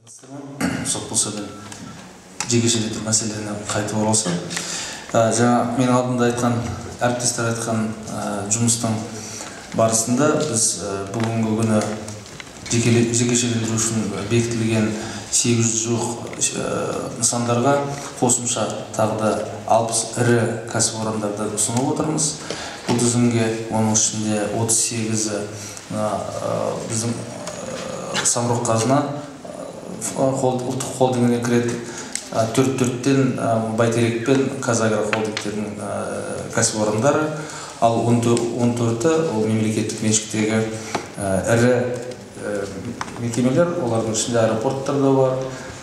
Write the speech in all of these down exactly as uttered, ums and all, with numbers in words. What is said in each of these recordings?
Сот болса да жекешелендіру мәселелеріне қайтып оралса, жаңа мен алдында айтқан, әріптестер айтқан жұмыстың барысында біз бүгінгі күні жекешелендіру үшін бекітілген сегіз жүз жуық нысандарға қосымша тағы да алпыс ірі кәсіпорындарды ұсынып отырмыз. Бұл тізімге оның ішінде отыз сегізі біздің самұрық қазына ұлттық холдингіне кіреді, төрт төрттен Бәйтерек пен Қазагро холдингтерінің кәсіпорындары, ал он төрті ол мемлекеттік меншіктегі ірі мекемелер, олардың ішінде аэропорттар да бар,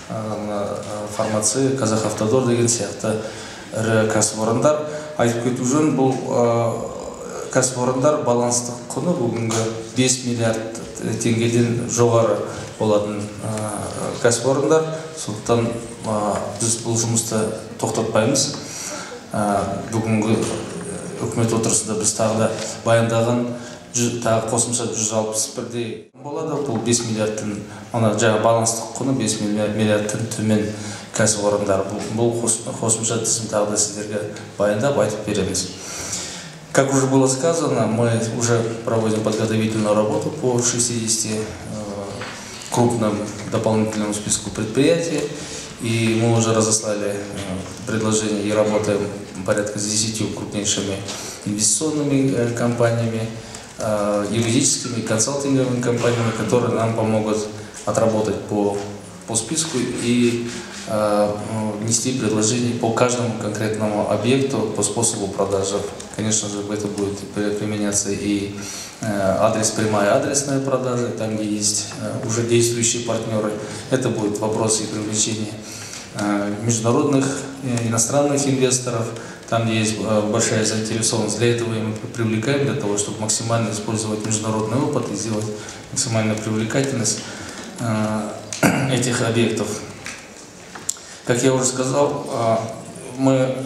фармация, Казахавтодор деген сияқты ірі кәсіпорындар. Айтып кету жөн, бұл кәсіпорындар баланстық құны бүгінгі бес миллиард теңгеден жоғары болатын кәсіпорындар. Сондықтан біз бұл жұмысты тоқтатпаймыз. Бүгінгі үкімет отырысында біз тағы да баяндаған тағы қосымша жүз алпыс бірдей болады. Бұл бес миллиардтың, жаңа баланстық құны бес миллиардтың төмен кәсіпорындар. Бұл қосымша тізім тағы да сіздерге баяндап айтып береміз. Как уже было сказано, мы уже проводим подготовительную работу по шестидесяти крупным дополнительному списку предприятий, и мы уже разослали предложения и работаем порядка с десятью крупнейшими инвестиционными компаниями, юридическими, консалтинговыми компаниями, которые нам помогут отработать по, по списку и внести предложения по каждому конкретному объекту, по способу продажи. Конечно же, это будет применяться и адрес прямая, адресная продажа, там, где есть уже действующие партнеры. Это будет вопрос и привлечения международных, иностранных инвесторов, там, где есть большая заинтересованность. Для этого мы привлекаем, для того, чтобы максимально использовать международный опыт и сделать максимальную привлекательность этих объектов. Как я уже сказал, мы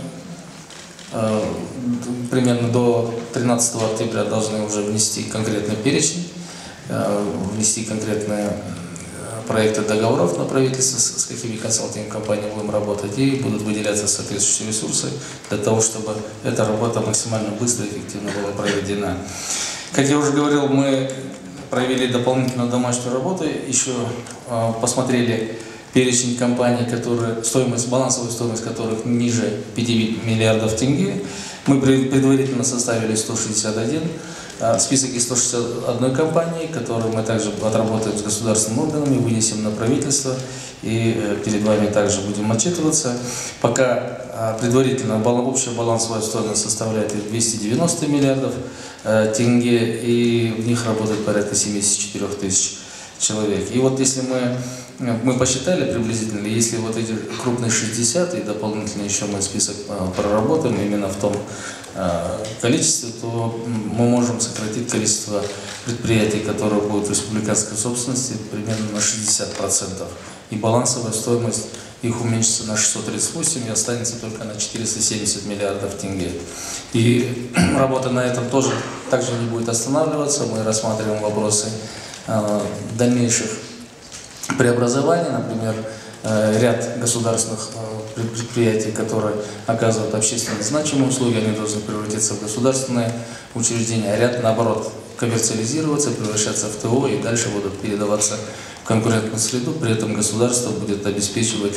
примерно до тринадцатого октября должны уже внести конкретный перечень, внести конкретные проекты договоров на правительство, с какими консалтинговыми компаниями будем работать, и будут выделяться соответствующие ресурсы для того, чтобы эта работа максимально быстро и эффективно была проведена. Как я уже говорил, мы провели дополнительную домашнюю работу, еще посмотрели перечень компаний, которые, стоимость, балансовая стоимость которых ниже пяти миллиардов тенге. Мы предварительно составили сто шестьдесят один, список из ста шестидесяти одной компании, которую мы также отработаем с государственными органами, вынесем на правительство и перед вами также будем отчитываться. Пока предварительно общая балансовая стоимость составляет двести девяносто миллиардов тенге, и в них работает порядка семидесяти четырёх тысяч человек. И вот если мы Мы посчитали приблизительно, если вот эти крупные шестьдесят и дополнительно еще мы список проработаем именно в том количестве, то мы можем сократить количество предприятий, которые будут в республиканской собственности, примерно на шестьдесят процентов. И балансовая стоимость их уменьшится на шестьсот тридцать восемь и останется только на четыреста семьдесят миллиардов тенге. И работа на этом тоже также не будет останавливаться. Мы рассматриваем вопросы дальнейших преобразования, например, ряд государственных предприятий, которые оказывают общественно значимые услуги, они должны превратиться в государственные учреждения, а ряд, наоборот, коммерциализироваться, превращаться в ТО и дальше будут передаваться в конкурентную среду, при этом государство будет обеспечивать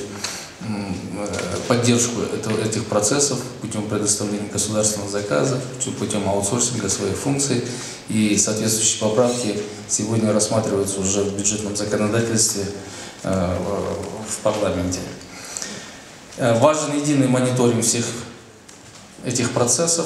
поддержку этих процессов путем предоставления государственных заказов, путем аутсорсинга своих функций, и соответствующие поправки сегодня рассматриваются уже в бюджетном законодательстве в парламенте. Важен единый мониторинг всех этих процессов.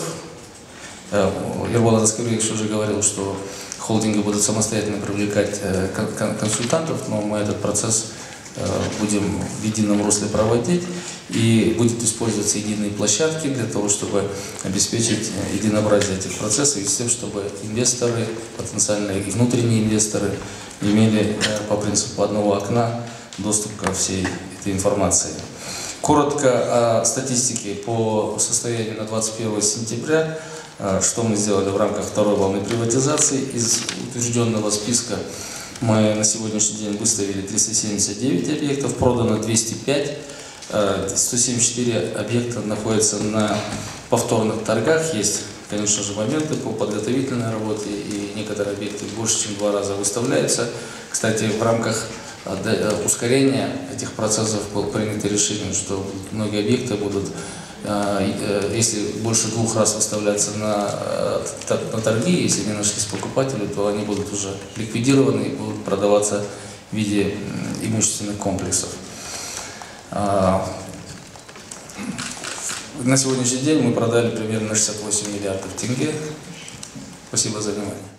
Ерболат Аскербекович уже говорил, что холдинги будут самостоятельно привлекать консультантов, но мы этот процесс будем в едином русле проводить, и будет использоваться единые площадки для того, чтобы обеспечить единообразие этих процессов и с тем, чтобы инвесторы, потенциальные и внутренние инвесторы имели по принципу одного окна доступ ко всей этой информации. Коротко о статистике по состоянию на двадцать первое сентября, что мы сделали в рамках второй волны приватизации. Из утвержденного списка Мы на сегодняшний день выставили триста семьдесят девять объектов, продано двести пять, сто семьдесят четыре объекта находятся на повторных торгах. Есть, конечно же, моменты по подготовительной работе, и некоторые объекты больше, чем два раза выставляются. Кстати, в рамках ускорения этих процессов было принято решение, что многие объекты будут, если больше двух раз выставляться на, на торги, если не нашлись покупатели, то они будут уже ликвидированы и будут продаваться в виде имущественных комплексов. На сегодняшний день мы продали примерно шестьдесят восемь миллиардов тенге. Спасибо за внимание.